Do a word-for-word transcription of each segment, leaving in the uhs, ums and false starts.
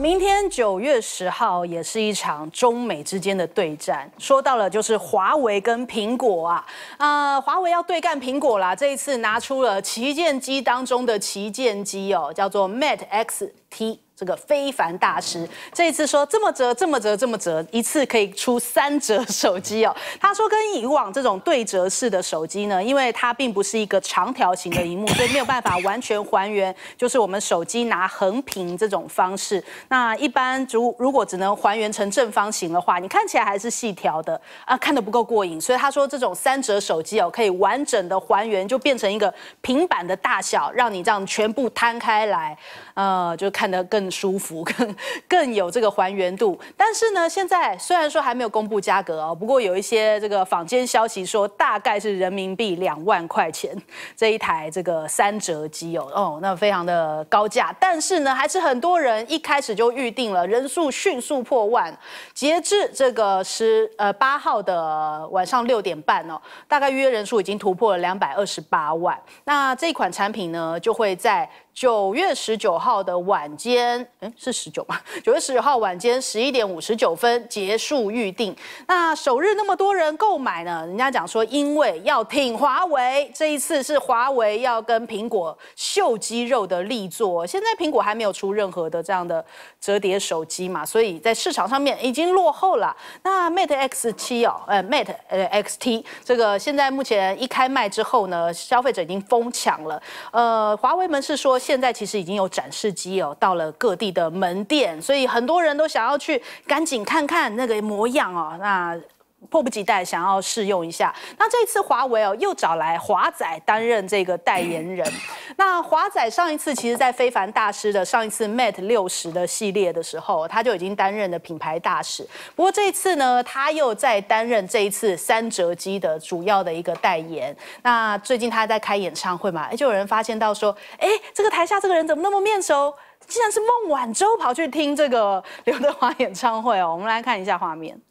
明天九月十号也是一场中美之间的对战。说到了就是华为跟苹果啊，啊、呃，华为要对干苹果啦。这一次拿出了旗舰机当中的旗舰机哦，叫做 Mate X T。 这个非凡大师这一次说这么折这么折这么折，一次可以出三折手机哦。他说跟以往这种对折式的手机呢，因为它并不是一个长条形的萤幕，所以没有办法完全还原，就是我们手机拿横屏这种方式。那一般如如果只能还原成正方形的话，你看起来还是细条的啊，看得不够过瘾。所以他说这种三折手机哦，可以完整的还原，就变成一个平板的大小，让你这样全部摊开来，呃，就看得更。 更舒服，更更有这个还原度。但是呢，现在虽然说还没有公布价格哦，不过有一些这个坊间消息说，大概是人民币两万块钱这一台这个三折机哦，哦，那非常的高价。但是呢，还是很多人一开始就预定了，人数迅速破万。截至这个十呃八号的晚上六点半哦，大概预约人数已经突破了两百二十八万。那这款产品呢，就会在 九月十九号的晚间，哎，是十九吗？九月十九号晚间十一点五十九分结束预定。那首日那么多人购买呢？人家讲说，因为要挺华为，这一次是华为要跟苹果秀肌肉的力作。现在苹果还没有出任何的这样的折叠手机嘛，所以在市场上面已经落后了。那 Mate X 七哦，呃 ，Mate 呃 X T 这个现在目前一开卖之后呢，消费者已经疯抢了。呃，华为门市说， 现在其实已经有展示机哦，到了各地的门店，所以很多人都想要去赶紧看看那个模样哦。那 迫不及待想要试用一下。那这次华为哦又找来华仔担任这个代言人。那华仔上一次其实在非凡大师的上一次 Mate 六十的系列的时候，他就已经担任了品牌大使。不过这一次呢，他又在担任这一次三折机的主要的一个代言。那最近他在开演唱会嘛，就有人发现到说，哎，这个台下这个人怎么那么面熟？竟然是孟晚舟跑去听这个刘德华演唱会哦。我们来看一下画面。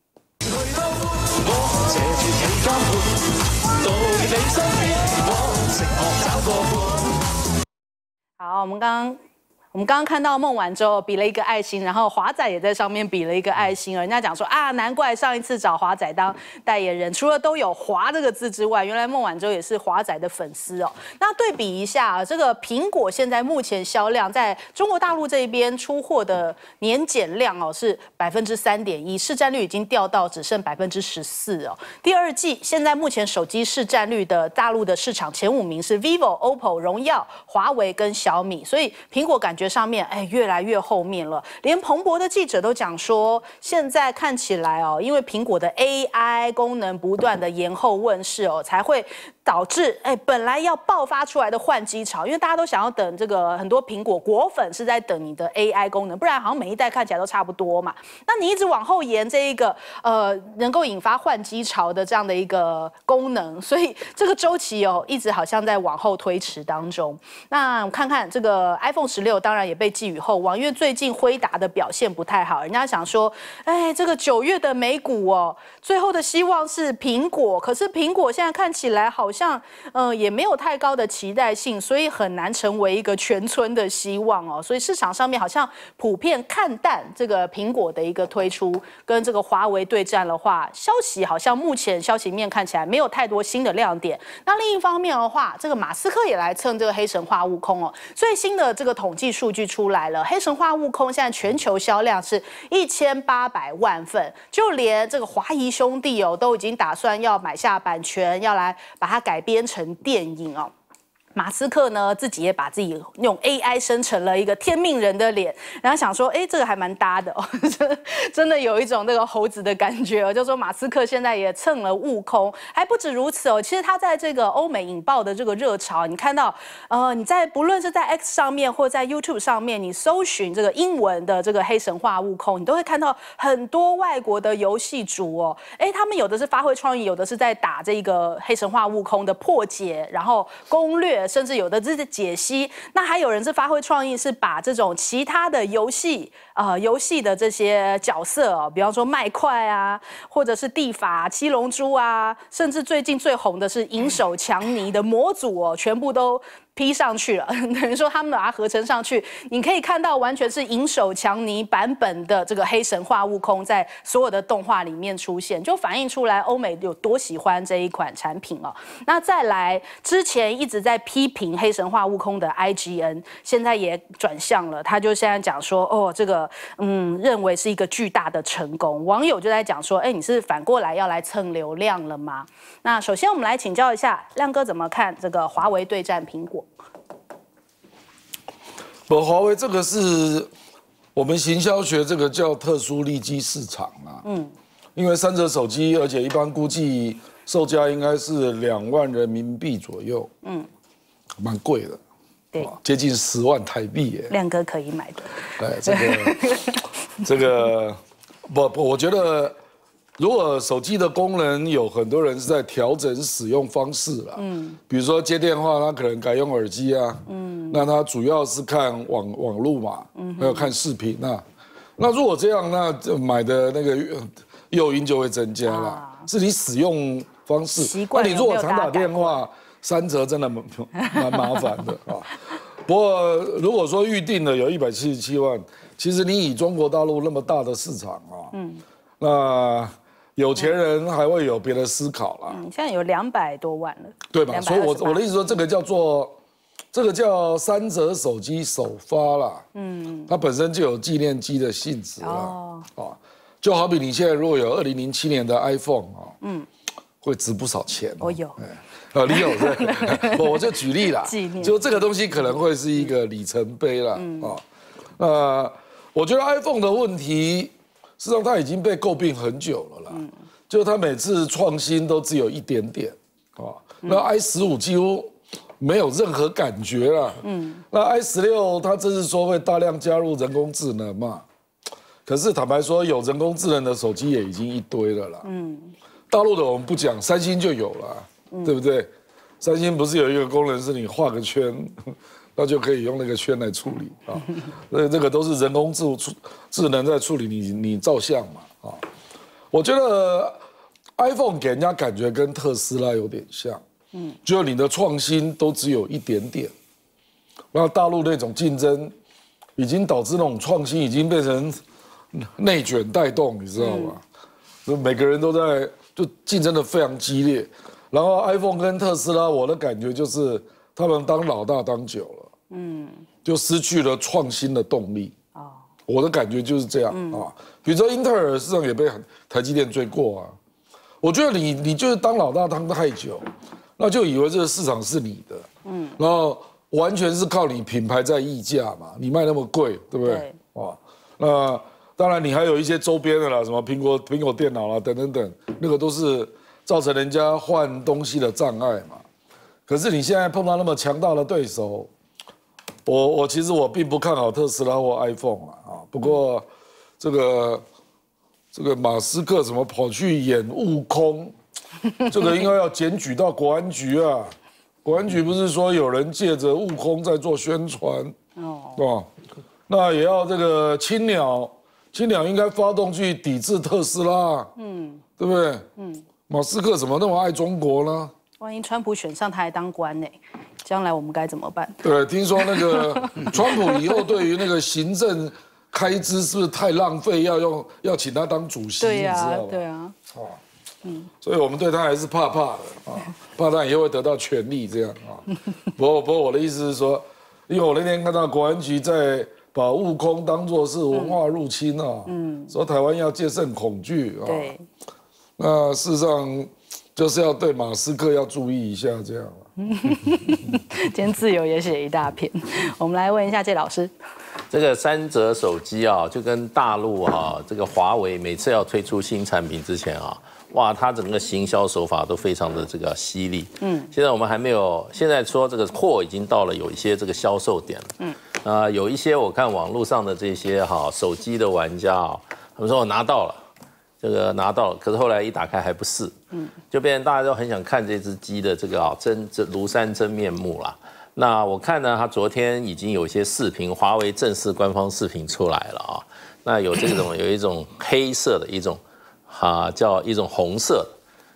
好，我们刚刚。 我们刚刚看到孟晚舟比了一个爱心，然后华仔也在上面比了一个爱心。人家讲说啊，难怪上一次找华仔当代言人，除了都有“华”这个字之外，原来孟晚舟也是华仔的粉丝哦。那对比一下，这个苹果现在目前销量在中国大陆这边出货的年减量哦是百分之三点一，市占率已经掉到只剩百分之十四哦。第二季现在目前手机市占率的大陆的市场前五名是 vivo、O P P O、荣耀、华为跟小米，所以苹果感觉 上面哎，越来越后面了。连彭博的记者都讲说，现在看起来哦，因为苹果的 A I 功能不断的延后问世哦，才会导致哎本来要爆发出来的换机潮，因为大家都想要等这个很多苹果果粉是在等你的 A I 功能，不然好像每一代看起来都差不多嘛。那你一直往后延这一个呃能够引发换机潮的这样的一个功能，所以这个周期哦一直好像在往后推迟当中。那我看看这个 iPhone 十六，当然 当然也被寄予厚望，因为最近辉达的表现不太好，人家想说，哎，这个九月的美股哦，最后的希望是苹果，可是苹果现在看起来好像，呃，也没有太高的期待性，所以很难成为一个全村的希望哦。所以市场上面好像普遍看淡这个苹果的一个推出，跟这个华为对战的话，消息好像目前消息面看起来没有太多新的亮点。那另一方面的话，这个马斯克也来蹭这个黑神话悟空哦，最新的这个统计数 数据出来了，黑神话悟空现在全球销量是一千八百万份，就连这个华谊兄弟哦，都已经打算要买下版权，要来把它改编成电影哦。 马斯克呢，自己也把自己用 A I 生成了一个天命人的脸，然后想说，哎，这个还蛮搭的哦，真的有一种那个猴子的感觉哦。就说马斯克现在也蹭了悟空，还不止如此哦。其实他在这个欧美引爆的这个热潮，你看到，呃，你在不论是在 X 上面或在 YouTube 上面，你搜寻这个英文的这个黑神话悟空，你都会看到很多外国的游戏主哦，哎，他们有的是发挥创意，有的是在打这个黑神话悟空的破解，然后攻略。 甚至有的是解析，那还有人是发挥创意，是把这种其他的游戏，呃，游戏的这些角色哦，比方说麦块啊，或者是地法、七龙珠啊，甚至最近最红的是银手强尼的模组哦，全部都 P 上去了，等于说他们把它合成上去，你可以看到完全是银手强尼版本的这个黑神话悟空在所有的动画里面出现，就反映出来欧美有多喜欢这一款产品哦。那再来，之前一直在批评黑神话悟空的 I G N， 现在也转向了，他就现在讲说，哦，这个嗯，认为是一个巨大的成功。网友就在讲说，哎，你是反过来要来蹭流量了吗？那首先我们来请教一下亮哥怎么看这个华为对战苹果。 不，华为这个是我们行销学这个叫特殊利基市场啊。嗯，因为三折手机，而且一般估计售价应该是两万人民币左右。嗯，蛮贵的。对，接近十万台币耶。 亮哥可以买的。 对，这个这个不不，我觉得。如果手机的功能有很多人是在调整使用方式啦，嗯，比如说接电话，他可能改用耳机啊，嗯，那他主要是看网网路嘛，嗯，还有看视频啊，那如果这样，那买的那个诱因就会增加了，啊、是你使用方式。习惯。那你如果常打电话，三折真的蛮蛮麻烦的啊。不过如果说预定的有一百七十七万，其实你以中国大陆那么大的市场啊，嗯，那。有钱人还会有别的思考啦。 嗯，现在有两百多万了， 对吧？所以我，我我的意思说，这个叫做，这个叫三折手机首发啦。嗯，它本身就有纪念机的性质啦。哦，啊，就好比你现在如果有二零零七年的 iPhone 啊，嗯，会值不少钱。 我有。 啊，你有对？我就举例啦，就这个东西可能会是一个里程碑啦。啊，呃，我觉得 iPhone 的问题。事实上，它已经被诟病很久了啦。嗯，就它每次创新都只有一点点，啊，那 i 十五几乎没有任何感觉啦。嗯，那 i 十六它这是说会大量加入人工智能嘛？可是坦白说，有人工智能的手机也已经一堆了啦。嗯，大陆的我们不讲，三星就有了，嗯、对不对？三星不是有一个功能是你画个圈？那就可以用那个圈来处理啊，那这个都是人工智智能在处理你你照相嘛啊，我觉得 iPhone 给人家感觉跟特斯拉有点像，嗯，就你的创新都只有一点点，那大陆那种竞争已经导致那种创新已经变成内卷带动，你知道吗？就每个人都在就竞争的非常激烈，然后 iPhone 跟特斯拉，我的感觉就是他们当老大当久了。嗯，就失去了创新的动力。哦，我的感觉就是这样、嗯、啊。比如说英特尔市场也被台积电追过啊。我觉得你你就是当老大当太久，那就以为这个市场是你的。嗯，然后完全是靠你品牌在溢价嘛，你卖那么贵，对不对？对。啊，那当然你还有一些周边的啦，什么苹果苹果电脑啦等等等，那个都是造成人家换东西的障碍嘛。可是你现在碰到那么强大的对手。我我其实我并不看好特斯拉或 iPhone 啊啊，不过这个这个马斯克怎么跑去演悟空，这个应该要检举到国安局啊。国安局不是说有人借着悟空在做宣传哦，那也要这个青鸟，青鸟应该发动去抵制特斯拉，嗯，对不对？嗯，马斯克怎么那么爱中国呢？ 万一川普选上他还当官呢？将来我们该怎么办？ 对，听说那个川普以后对于那个行政开支是不是太浪费？要用要请他当主席， 对呀、啊， 你知道吗？ 对啊， 哦，嗯，所以我们对他还是怕怕的啊，怕他以后会得到权力这样啊。不过不过我的意思是说，因为我那天看到国安局在把悟空当作是文化入侵啊，嗯，说台湾要戒慎恐惧啊。对，那事实上就是要对马斯克要注意一下这样。 今天自由也写一大篇，我们来问一下谢老师。 这个三折手机啊，就跟大陆啊，这个华为每次要推出新产品之前啊，哇，它整个行销手法都非常的这个犀利。嗯，现在我们还没有，现在说这个货已经到了有一些这个销售点了。嗯，啊、呃，有一些我看网络上的这些哈、啊、手机的玩家啊，他们说我拿到了。这个拿到了，可是后来一打开还不是，嗯，就变成大家都很想看这只鸡的这个啊真这庐山真面目啦。那我看呢，他昨天已经有一些视频，华为正式官方视频出来了啊。那有这种有一种黑色的一种啊叫一种红色的，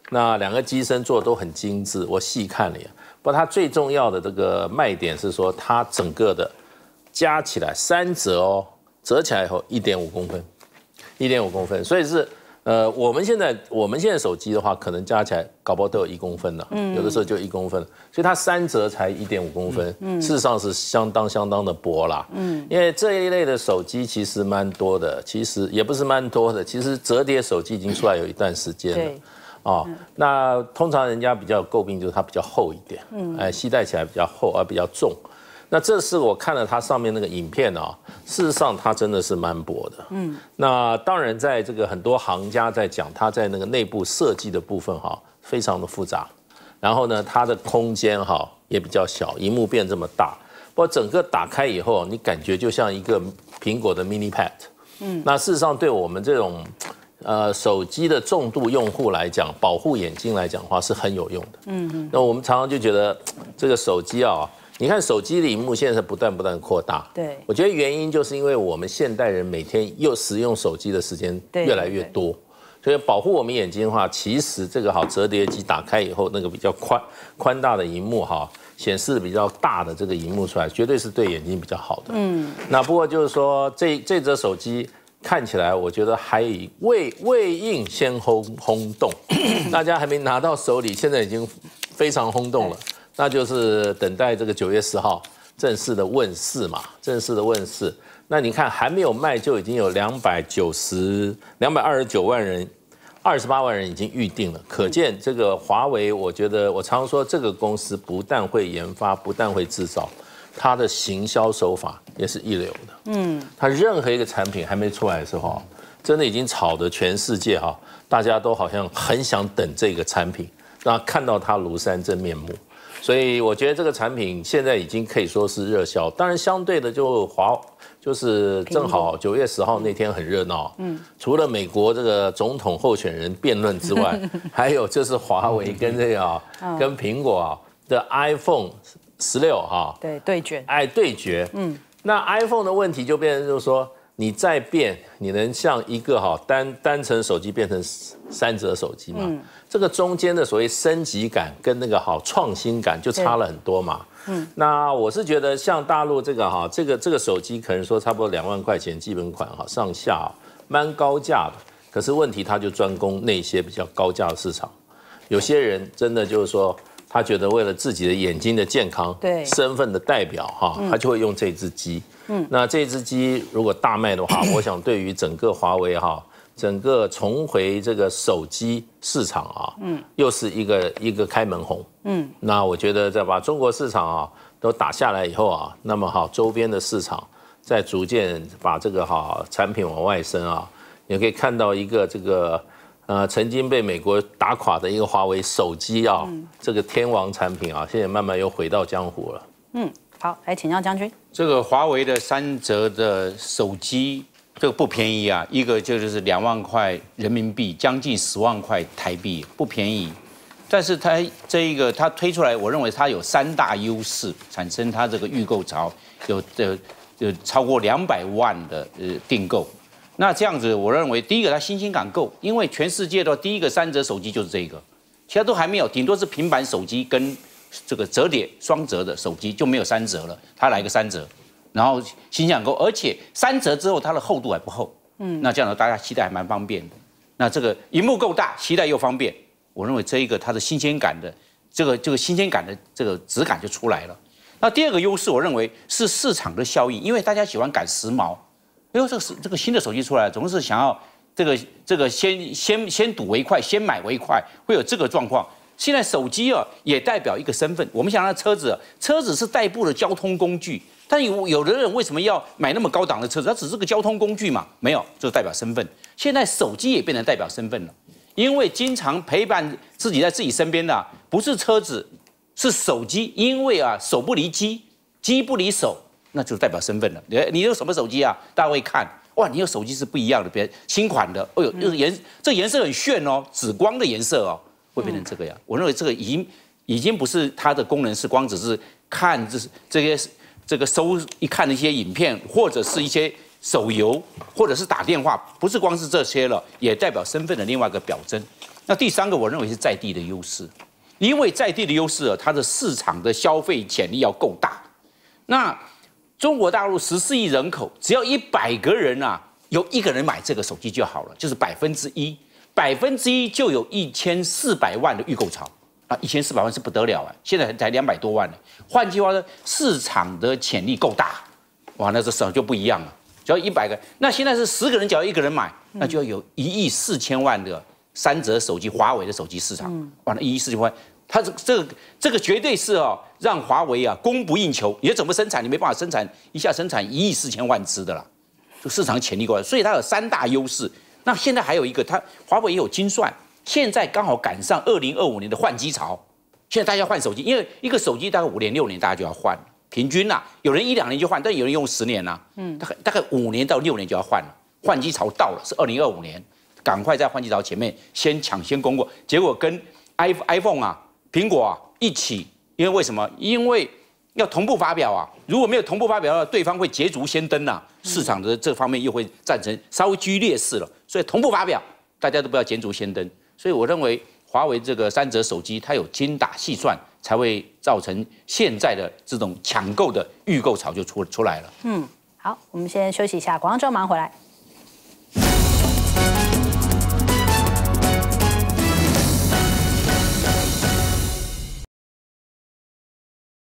那两个机身做的都很精致，我细看了一眼。不过它最重要的这个卖点是说，它整个的加起来三折哦，折起来以后一点五公分，一点五公分，所以是呃，我们现在我们现在手机的话，可能加起来搞不好都有一公分了，嗯，有的时候就一公分，所以它三折才一点五公分，嗯，事实上是相当相当的薄啦，嗯，因为这一类的手机其实蛮多的，其实也不是蛮多的，其实折叠手机已经出来有一段时间了。哦，那通常人家比较诟病就是它比较厚一点，嗯，哎，携带起来比较厚而比较重。那这是我看了它上面那个影片啊，事实上它真的是蛮薄的，嗯。那当然，在这个很多行家在讲，它在那个内部设计的部分哈，非常的复杂。然后呢，它的空间哈也比较小，萤幕变这么大，不过整个打开以后，你感觉就像一个苹果的 mini pad，嗯。那事实上，对我们这种呃，手机的重度用户来讲，保护眼睛来讲的话是很有用的。嗯嗯。那我们常常就觉得这个手机啊，你看手机的萤幕现在是不断不断扩大。对。我觉得原因就是因为我们现代人每天又使用手机的时间越来越多，所以保护我们眼睛的话，其实这个好折叠机打开以后，那个比较宽宽大的萤幕哈，显示比较大的这个萤幕出来，绝对是对眼睛比较好的。嗯。那不过就是说，这这则手机。看起来我觉得还以未未映先轰轰动，大家还没拿到手里，现在已经非常轰动了。那就是等待这个九月十号正式的问世嘛，正式的问世。那你看还没有卖就已经有两百九十两百二十九万人，二十八万人已经预定了，可见这个华为，我觉得我常说这个公司不但会研发，不但会制造。它的行销手法也是一流的，嗯，它任何一个产品还没出来的时候，真的已经炒得全世界哈，大家都好像很想等这个产品，让看到它庐山真面目。所以我觉得这个产品现在已经可以说是热销，当然相对的就华就是正好九月十号那天很热闹，嗯，除了美国这个总统候选人辩论之外，还有就是华为跟这个啊，跟苹果啊的 iPhone。十六哈， 对对决， 哎对决，嗯，那 iPhone 的问题就变成就是说，你再变，你能像一个哈单单层手机变成三折手机嘛？嗯，这个中间的所谓升级感跟那个好创新感就差了很多嘛。嗯，那我是觉得像大陆这个哈，这个这个手机可能说差不多两万块钱基本款哈上下，蛮高价的。可是问题它就专攻那些比较高价的市场，有些人真的就是说。他觉得为了自己的眼睛的健康，对身份的代表哈，嗯、他就会用这只机。嗯，那这只机如果大卖的话，我想对于整个华为哈，整个重回这个手机市场啊，嗯，又是一个一个开门红。嗯，那我觉得在把中国市场啊都打下来以后啊，那么好周边的市场再逐渐把这个哈产品往外伸啊，也可以看到一个这个。呃，曾经被美国打垮的一个华为手机啊，嗯、这个天王产品啊，现在慢慢又回到江湖了。 嗯，好，来请教将军。 这个华为的三折的手机，这个不便宜啊，一个就是两万块人民币，将近十万块台币，不便宜。但是它这一个它推出来，我认为它有三大优势，产生它这个预购潮有的有超过两百万的呃订购。那这样子，我认为第一个它新鲜感够，因为全世界的第一个三折手机就是这个，其他都还没有，顶多是平板手机跟这个折叠双折的手机就没有三折了，它来个三折，然后新鲜感够，而且三折之后它的厚度还不厚，嗯，那这样呢大家携带还蛮方便的。那这个萤幕够大，携带又方便，我认为这一个它的新鲜感的这个这个新鲜感的这个质感就出来了。那第二个优势，我认为是市场的效应，因为大家喜欢赶时髦。哎呦，这个是这个新的手机出来，总是想要这个这个先先先睹为快，先买为快，会有这个状况。现在手机啊，也代表一个身份。我们想到车子，车子是代步的交通工具，但有有的人为什么要买那么高档的车子？它只是个交通工具嘛，没有，就代表身份。现在手机也变成代表身份了，因为经常陪伴自己在自己身边的、啊、不是车子，是手机，因为啊手不离机，机不离手。那就代表身份了。你你有什么手机啊？大家会看，哇，你有手机是不一样的，别新款的，哦呦，这个颜这颜色很炫哦，紫光的颜色哦，会变成这个样。我认为这个已经已经不是它的功能是光只是看这这些这个搜一看的一些影片，或者是一些手游，或者是打电话，不是光是这些了，也代表身份的另外一个表征。 那第三个，我认为是在地的优势，因为在地的优势啊，它的市场的消费潜力要够大。那中国大陆十四亿人口，只要一百个人啊，有一个人买这个手机就好了，就是百分之一，百分之一就有一千四百万的预购潮啊，一千四百万是不得了啊，现在才两百多万了。换句话说，市场的潜力够大，哇，那这市场就不一样了。只要一百个，那现在是十个人，只要一个人买，那就要有一亿四千万的三折手机，华为的手机市场，哇，那一亿四千万。它这这个这个绝对是哦，让华为啊供不应求，你怎么生产？你没办法生产一下生产一亿四千万只的啦，就市场潜力过来，所以它有三大优势。那现在还有一个，它华为也有精算，现在刚好赶上二零二五年的换机潮，现在大家换手机，因为一个手机大概五年六年大家就要换，平均呐、啊，有人一两年就换，但有人用十年呐、啊，嗯，大概大概五年到六年就要换了，换机潮到了，是二零二五年，赶快在换机潮前面先抢先攻过，结果跟 iPhone 啊。苹果啊一起，因为为什么？因为要同步发表啊，如果没有同步发表的话，对方会捷足先登呐、啊，市场的这方面又会战成稍微居劣势了。所以同步发表，大家都不要捷足先登。所以我认为华为这个三折手机，它有精打细算，才会造成现在的这种抢购的预购潮就出出来了。 嗯，好，我们先休息一下，广告之后马上回来。